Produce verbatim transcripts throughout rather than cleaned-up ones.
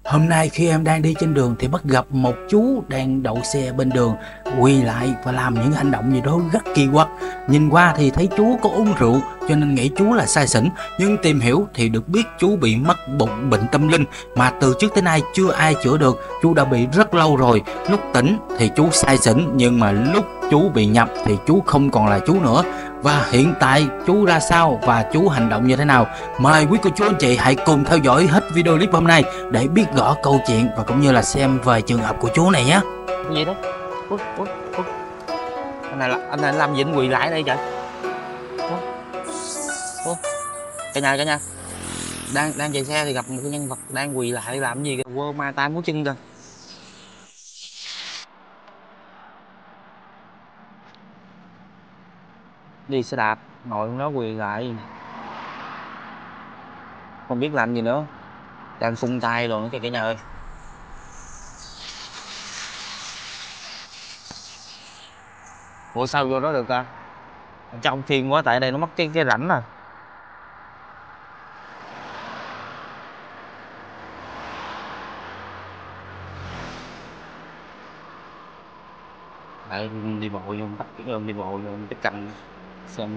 Hôm nay khi em đang đi trên đường thì bắt gặp một chú đang đậu xe bên đường, quỳ lại và làm những hành động gì đó rất kỳ quặc. Nhìn qua thì thấy chú có uống rượu cho nên nghĩ chú là say xỉn, nhưng tìm hiểu thì được biết chú bị mắc bụng bệnh tâm linh mà từ trước tới nay chưa ai chữa được. Chú đã bị rất lâu rồi, lúc tỉnh thì chú say xỉn nhưng mà lúc chú bị nhập thì chú không còn là chú nữa. Và hiện tại chú ra sao và chú hành động như thế nào? Mời quý cô chú anh chị hãy cùng theo dõi hết video clip hôm nay để biết rõ câu chuyện và cũng như là xem về trường hợp của chú này nhé. Cái gì đó? Ủa, ủa, ủa. Anh này, anh này làm gì anh quỳ lại đây trời? Ủa? Ủa? Cả nhà, cả nhà. Đang đang chạy xe thì gặp một cái nhân vật đang quỳ lại làm gì kìa, quơ ma tay múa chân kìa. Đi xe đạp, ngồi nó quỳ lại. Không biết làm gì nữa. Đang phun tay rồi nữa kìa cả nhà ơi. Ủa sao vô đó được ta? Trong phim quá, tại đây nó mất cái cái rãnh à. Tại đi bộ vô bắt cái ôm đi bộ vô cái cạnh xem.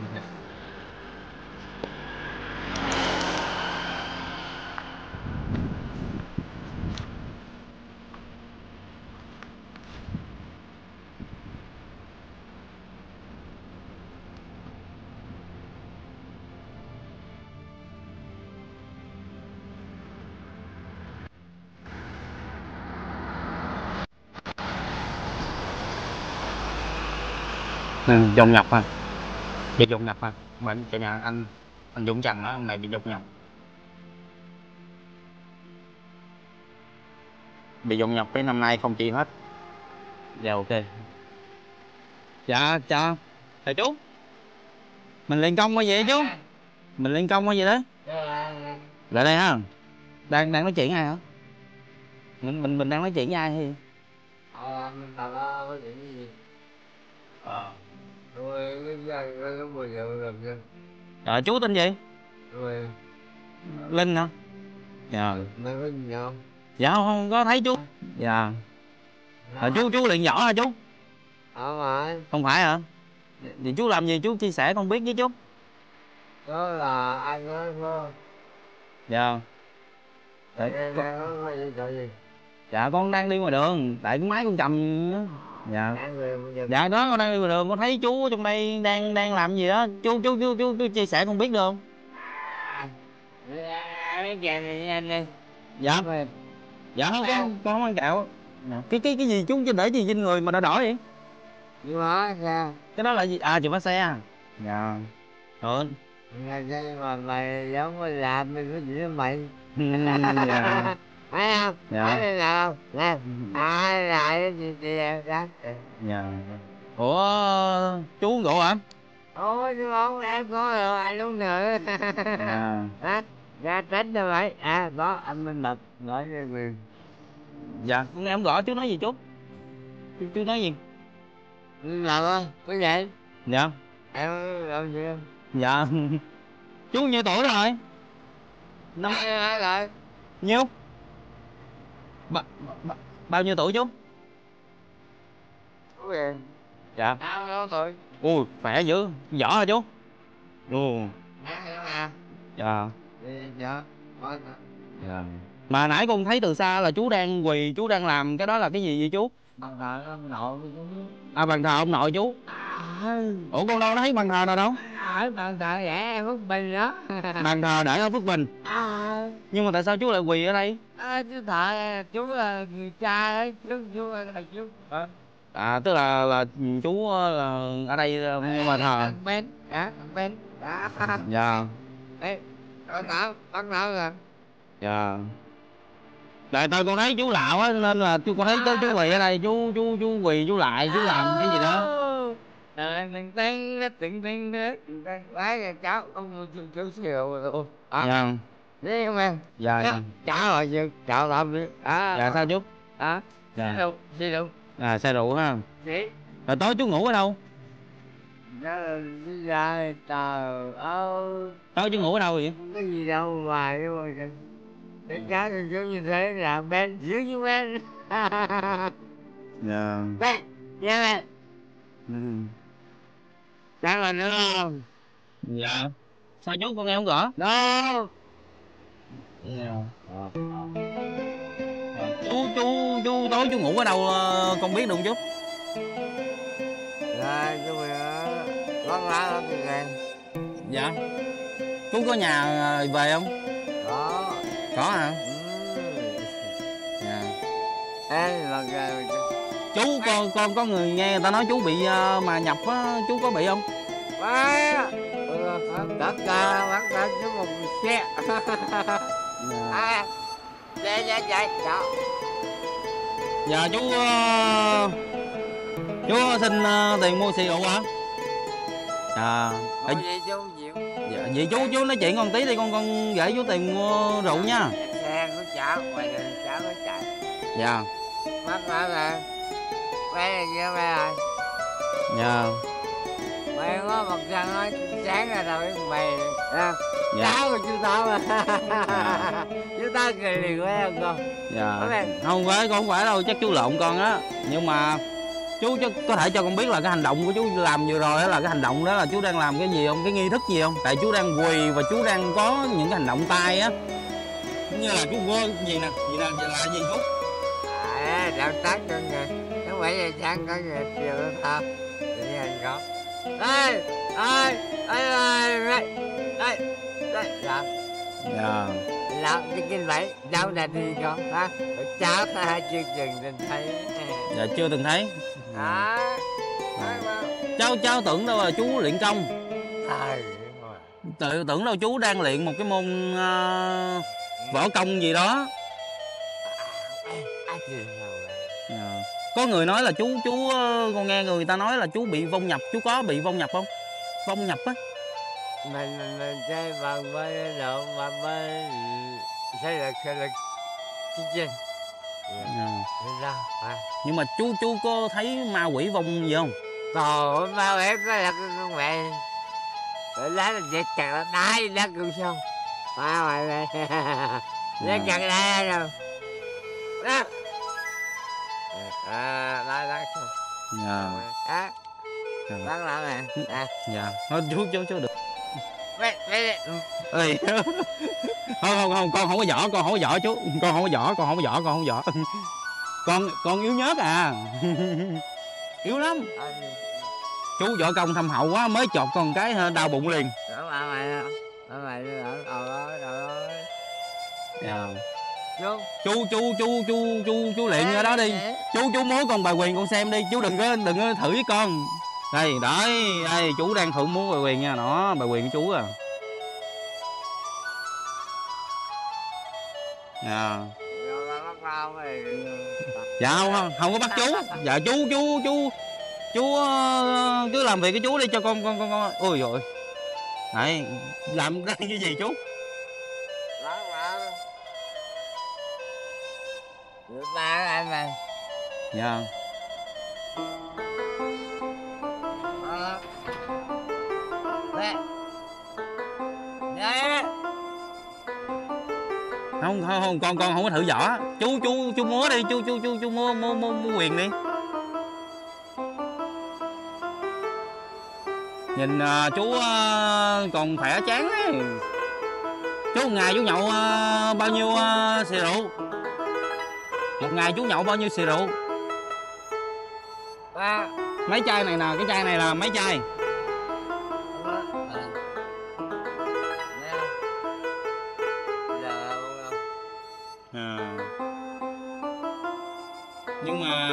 Ừ, dồn nhập ha, bị dồn nhập ha, bệnh cả nhà anh anh Dũng Trần đó, này bị dồn nhập, bị dồn nhập cái năm nay không chi hết. Dạ ok. Dạ chào thầy chú, mình lên công quá vậy chú, mình lên công quá vậy đó. Lại đây ha, đang đang nói chuyện ai hả? Mình mình mình đang nói chuyện với ai thì? Ờ, mình tao nói chuyện cái gì? Ờ. Rồi cái cái cái mười giờ làm gì? Ờ, chú tên gì? Rồi Linh hả? Dạ. mày có gì không? Dạ không có thấy chú. Dạ. Ờ, chú chú luyện võ hả chú? Không phải. Không phải hả? Thì chú làm gì chú chia sẻ con biết với chú. Đó là anh nói có. Dạ. Đấy, Đây con... đây có cái gì chuyện gì? Dạ con đang đi ngoài đường, tại cái máy con cầm á. Dạ. Anh về bây giờ. Dạ đó con đang đi ngoài đường, con thấy chú ở trong đây đang đang làm gì đó, chú chú chú chú, chú chia sẻ con biết được không? Cái kèm này anh đi. Dạ. Dạ không con con không ăn kẹo. Dạ. Cái cái cái gì chú để gì trên người mà đỏ đỏ vậy? Nhưng mà sao? Cái đó là gì? À chìa khóa xe. Dạ. Thôi. Ngày đây mà mày giống có làm mày có gì với mày? Dạ. Thấy không? Dạ. Thấy đây nào không? Nè. Ai lại cái gì thì em đó. Dạ. Ủa chú uống rượu hả? Ôi chứ không em có rồi anh uống nữa. À. Đó, ra tránh rồi vậy. À đó anh Minh Mật nói với quyền. Dạ em không rõ chú nói gì chú? Chú, chú nói gì? Làm ơi, cái gì? Dạ. Em làm gì không? Dạ. Chú nhiêu tuổi rồi? Năm Em nói lại. nhiêu? Ba, ba, bao nhiêu tuổi chú? Cái gì? Dạ. Tao đâu tuổi. Ui khỏe dữ, giỏi hả chú? Ồ. À, Dạ. đi dạ. Thôi. Dạ. Mà nãy con thấy từ xa là chú đang quỳ, chú đang làm cái đó là cái gì vậy chú? Bằng thờ ông nội cũng. À bàn thờ ông nội chú. À, Ủa con đâu thấy bàn thờ nào đâu? ở bằng thờ vẽ em Phước Bình đó. Bàn thờ để ở Phước Bình. À, Nhưng mà tại sao chú lại quỳ ở đây? à, chú thợ chú là người cha ấy, chú chú là chú. À, À tức là là chú là ở đây bàn thờ. thằng Ben, hả? Thằng Ben. Đó. Dạ. Ê, bắt đầu, bắt đầu rồi. Dạ. Tại tôi con thấy chú lạ quá nên là chú con thấy tới chú quỳ ở đây, chú chú chú quỳ chú lại chú làm cái gì đó. Rồi mình tên nó tiếng tiếng thế, bái cho cháu ông chú chú xìu rồi. À, Dạ. đi không em? Dạ. Dạ. Cháu rồi chứ, cháu làm đi. À, Dạ sao chú? à, Dạ. đi đâu, đi đâu? À xe rượu ha. Đi. Rồi tối chú ngủ ở đâu? Đó là đi ra trời ơi. Tối chú ngủ ở đâu vậy? Không có gì đâu ngoài chứ mà. Cái cá thì chú như thế là bên dưới như bên. Dạ. Bên, nha bên. Ừ. Sao mà nữa không? Dạ. Sao chú con nghe không rõ? Đâu. Dạ. Chú chú chú tối chú ngủ ở đâu con biết được không chú? Rồi chú mình lót lá lót cái đèn. Dạ. Chú có nhà về không? Có. Có hả? Ừ. Dạ. Ê, là rồi. Chú con con có người nghe người ta nói chú bị uh, mà nhập á, chú có bị không? Má. Ừ, tất cả bắt cả chú một xe. À, xe chạy chạy. Đó. Dạ chú uh, chú xin uh, tiền mua xì rượu hả? À, Không gì chú không chịu. dạ, vậy chú chú nói chuyện con tí đi con con gửi chú tiền mua rượu nha. Xe của cháu, ngoài đường cháu nó chạy. Dạ. Bắt bảo là bé này kia bé rồi. Dạ. Mày có một răng nói sáng ra đâu biết mày nha. Dạ. Cháu của chú Tao mà. Dạ. Chú Tao cười liền với em con. Dạ. Không phải con không phải đâu, chắc chú lộn con á. Nhưng mà chú, chú có thể cho con biết là cái hành động của chú làm vừa rồi đó là cái hành động đó là chú đang làm cái gì không, cái nghi thức gì không? Tại chú đang quỳ và chú đang có những cái hành động tay á, như là chú có gì nè, gì nè, là gì chú? À, động tác cho người. Nó bảy giờ sáng có người chiều nó thao. Tự nhiên có. Ê, ê, ê, ê, ê, ê, ê, dạ. Dạ. Lão đi kinh bảy, cháu đã đi con ha. Cháu ha chưa chừng nhìn thấy. Dạ chưa từng thấy. Đó. Cháu cháu tưởng đâu là chú luyện công. Trời. Tự tưởng đâu chú đang luyện một cái môn uh, võ công gì đó. À, có người nói là chú chú con nghe người ta nói là chú bị vong nhập, chú có bị vong nhập không? Vong nhập á. Mình mình chơi bằng với độ mà với xây lực xây lực chiến tranh. À. Nhưng mà chú chú có thấy ma quỷ vong gì không? Trời ma quỷ có là con mẹ. Để lá là dệt chặt nó đái lá cương xong. Ma mày mày. Dệt chặt đái rồi. Đó. À, đái đái xong. Dạ. Á. Bác làm nè. À. Dạ. Thôi chú chú chú được. Mẹ mẹ. Ê. Không không không, con không có võ, con không có võ chú, con không có võ, con không có võ, con không có võ. Con con yếu nhớt à. Yếu lắm. Chú võ công thâm hậu quá, mới chọt con cái đau bụng liền. Đó ba mày đó. Ba mày đó. Ờ ơi, trời ơi. Dạ. Chú. Chú chú chú chú chú chú luyện ở đó đi. Chú chú múa con bài quyền con xem đi, chú đừng có đừng có thử với con. Đây, đấy, đây chú đang thử múa bài quyền nha, đó, bài quyền của chú à. Dạ. Dạ không, không có bắt chú. Dạ chú chú chú chú uh, cứ làm việc với chú đi cho con con con con. Ôi rồi. Này, làm đây cái gì chú? Ba anh này. Dạ. Mẹ. Nè. Không không không, con con không có thử võ. Chú chú chú múa đi, chú chú chú chú múa múa múa, múa quyền đi. Nhìn uh, chú uh, còn khỏe chán ấy. Chú một ngày chú nhậu uh, bao nhiêu uh, xì rượu? Một ngày chú nhậu bao nhiêu xì rượu? Ba. Mấy chai này nè, cái chai này là mấy chai? À. Nhưng mà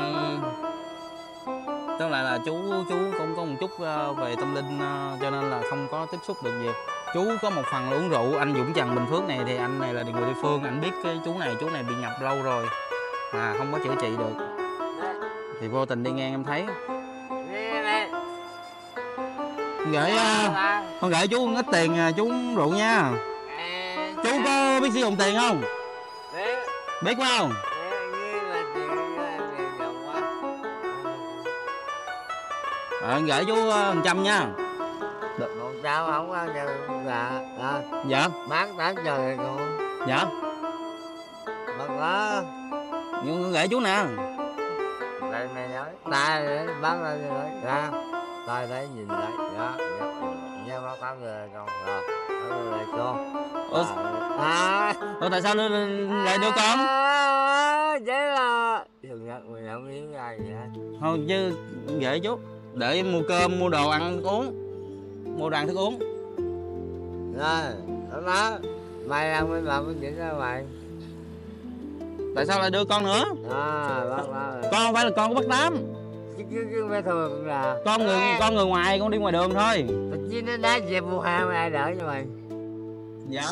tức là là chú chú cũng có một chút về tâm linh cho nên là không có tiếp xúc được gì. Chú có một phần là uống rượu. Anh Dũng Trần Bình Phước này thì anh này là người địa phương, anh biết cái chú này chú này bị nhập lâu rồi mà không có chữa trị được, thì vô tình đi ngang em thấy gửi con gửi chú ít tiền chú uống rượu nha. Chú có biết sử dụng tiền không? Biết phải không? Ờ, gửi chú một trăm nha. Được một trăm không bao giờ là, là dạ bán tám giờ rồi con. dạ Bác đó. Nhưng gậy chú nè. Đây mày nói. Ta để bác lên rồi. Ra. Ta thấy nhìn lại. Dạ. Dạ. Nha bác tám người con. Rồi. Tám người con. Ủa, À. ủa tại sao lại đưa con? Chứ là. Thường nhật mình không biết ai vậy. Thôi chứ gậy chú. Để mua cơm, mua đồ ăn thức uống. Mua đồ ăn thức uống. Rồi. Đó. Mày làm cái làm cái chuyện đó mày. Tại sao lại đưa con nữa? À, bác bác. Con không phải là con của bác Tám. Chứ cứ cứ phải thôi cũng là. Con người con người ngoài, con đi ngoài đường thôi. Tự nhiên nó đá dẹp mua hàng ai đỡ cho mày. Dạ.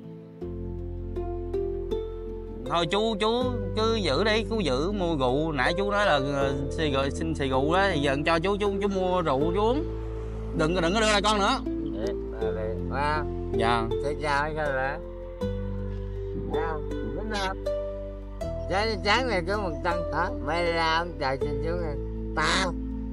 Thôi chú chú cứ giữ đi, chú giữ mua rượu. Nãy chú nói là xì rồi xin xì rượu đó, thì giờ cho chú chú chú mua rượu chú uống. Đừng có đừng có đưa lại con nữa. Wow. Dạ. Thế chào anh sao vậy? Sao? Đúng không? Trái trắng này có một tăng hả? Mày làm trời trên xuống này. Tao.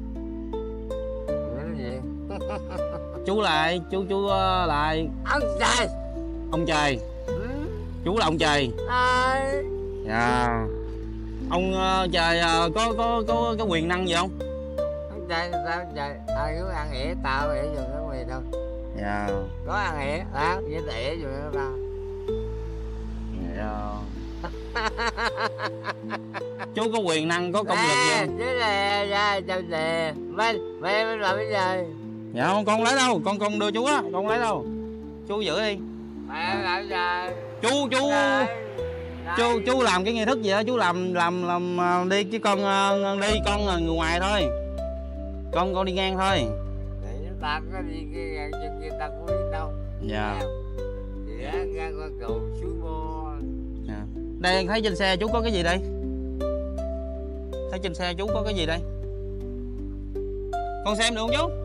Cái gì? Chú lại, chú chú uh, lại. Ông trời. Ông trời. Ừ. Chú là ông trời. Ai? Dạ. Ông uh, trời uh, có có có có quyền năng gì không? Ông trời sao trời? Ai cứ ăn ỉa tao ỉa dùng cái mày đâu. Dạ. Có ăn ỉa hả? Với ỉa dùng nó tao. Dạ. Chú có quyền năng, có công lực gì không? Chứ là ra trong nè. Mày mày mày làm cái gì? Dạ không, con lấy đâu, con con đưa chú á, con lấy đâu. Chú giữ đi. Mày làm cái gì? Chú chú chú chú làm cái nghi thức gì đó, chú làm làm làm uh, đi chứ con uh, đi con là người ngoài thôi. Con con đi ngang thôi. Để chúng ta có đi cái chân kia ta cũng biết đâu. Dạ. Thì á ra qua cầu suối Bô. Dạ. Đây thấy trên xe chú có cái gì đây? Thấy trên xe chú có cái gì đây? Con xem được không chú?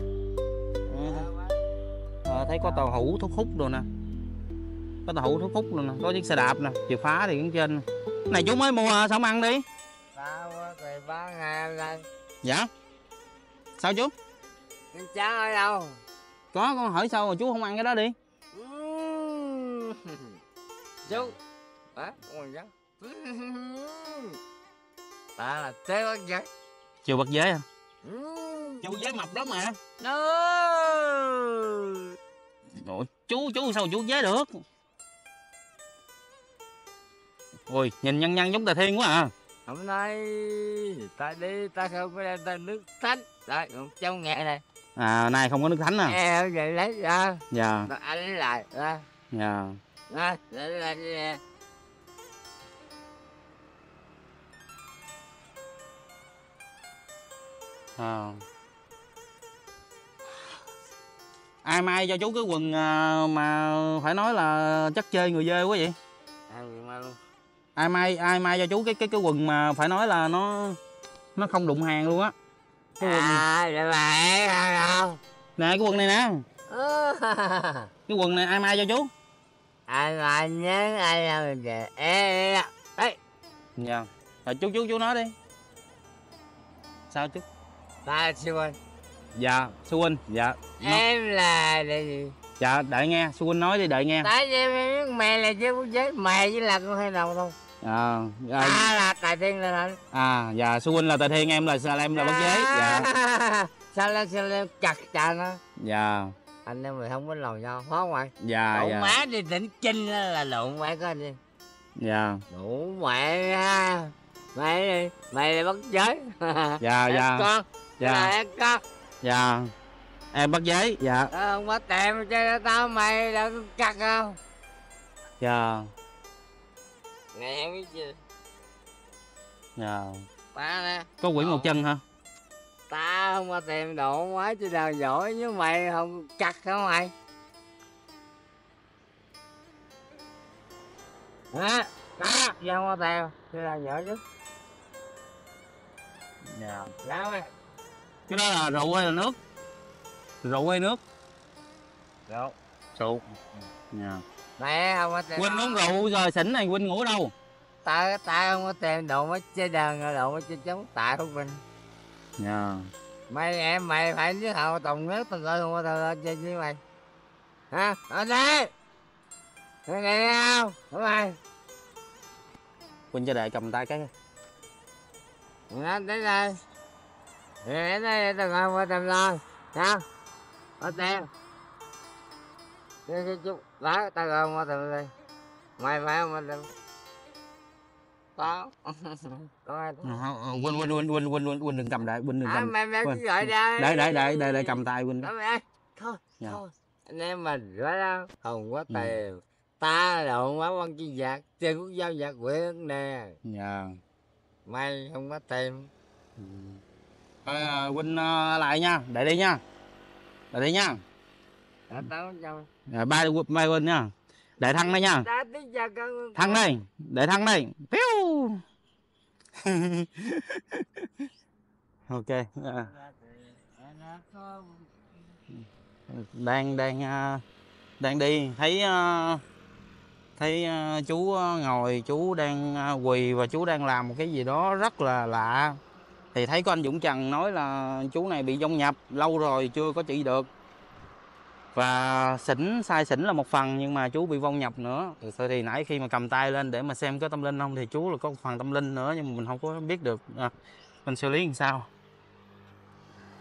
À, thấy có tàu hũ thuốc hút rồi nè. Có tàu hũ thuốc hút rồi nè, có chiếc xe đạp nè, chìa khóa thì cũng trên. Cái này chú mới mua sao không ăn đi? Tao thì bán hàng đây. Dạ. Sao chú? Cái cháo ở đâu? Có, con hỏi sao mà chú không ăn cái đó đi? Chú. Hả? Con gì ta là tế bắt giới. Chiều bật giới à? Chú giới mập lắm mà. No. Ủa, chú chú sao chú giới được? Ôi, nhìn nhăn nhăn giống Tà Thiên quá à. Hôm nay ta đi ta không có đem ta nước thánh. Đây, trong nghẹ này. À, nay không có nước thánh à? Em vậy lấy ra. Dạ. Rồi anh lấy lại ra. Dạ. Ra, lấy lại đi nè. À. Ai mai cho chú cái quần mà phải nói là chắc chơi người dê quá vậy? Ai mai luôn. Ai mai ai mai cho chú cái cái cái quần mà phải nói là nó nó không đụng hàng luôn á. Cái quần à để mày không nè, cái quần này nè. Cái quần này ai mai cho chú? ai mà nhớ ai ra mình về ê ê Dạ. Rồi chú chú chú nói đi. Sao chú? ta siêu anh. Dạ, Sư huynh. Dạ. Nó... Em là để gì? Dạ, đợi nghe, Sư huynh nói đi, đợi nghe. Tại vì mày biết mày là chứ với mày với là con hai đầu thôi. À, dạ. Ta là Tài Thiên là hả? À, dạ, Sư huynh là Tài Thiên, em là em là Bất Giới. Dạ. Sao lên sao lên chặt chà nó. Dạ. Anh em mày không có lòng nhau, phải không mày? Dạ. Đủ Dạ. má đi tỉnh Chinh là lộn mày có anh đi. Dạ. Đủ mẹ ha. Mày đi, mày là Bất Giới. Dạ. Dạ. Con. Dạ. Là em con. Dạ. Em Bất Giới. Dạ. Đó, không có tèm cho tao mày đã cắt không? Dạ. Này em biết chưa? Dạ. Ta nè. Có quỷ một chân hả? Ta không có tìm độ quá chứ nào giỏi với mày không cắt hả mày? Hả? Ta giờ không có tìm chứ nào giỏi chứ. Dạ. Sao mày? Cái đó là rượu hay là nước? Rượu hay nước? Rượu. Rượu. Dạ. Mẹ không có tìm. Huynh uống rượu rồi xỉn này Huynh ngủ ở đâu? Ta ta không có tìm độ mấy chơi đàn độ mấy chơi chống tại của mình. Dạ. Mày em mày phải với hậu tùng nước tao coi không có tao chơi với mày. Hả? Ở đây. Mày nghe không? Ở mày. Quỳnh cho Đệ cầm tay cái. Nó tới đây. Đến đây tao ngồi qua tầm lo. Sao? Có tiền. Cái cái chút đó tao ngồi qua tầm đây. Mày phải không tầm. Có. Có ai đó. Quỳnh Quỳnh Quỳnh Quỳnh Quỳnh Quỳnh đừng cầm Đệ, Quỳnh đừng À, cầm. mày mày Quỳnh. cứ gọi ra. Để để để để để cầm tay Quỳnh. Đó mày ơi. Thôi, Dạ. thôi. Anh em mình phải đâu. Không có Ừ. tiền. Ta lộn quá con chi giặc. Tiền quốc giao giặc quyện nè. Dạ. Mày không có tiền. Ừ. À, Quỳnh uh, lại nha, Đệ đi nha. Đệ đi nha. Đã tao cho. À, ba ba Quỳnh nha. Đệ thăng đây nha. Ta tí giờ con. Thăng đây, Đệ thăng đây. Piu. Ok. À. Đang đang uh, đang đi thấy uh, thấy uh, chú uh, ngồi chú đang uh, quỳ và chú đang làm một cái gì đó rất là lạ. Thì thấy có anh Dũng Trần nói là chú này bị vong nhập lâu rồi chưa có trị được. Và xỉn sai xỉn là một phần nhưng mà chú bị vong nhập nữa. Thì, thì nãy khi mà cầm tay lên để mà xem có tâm linh không thì chú là có một phần tâm linh nữa nhưng mà mình không có biết được. À, mình xử lý làm sao.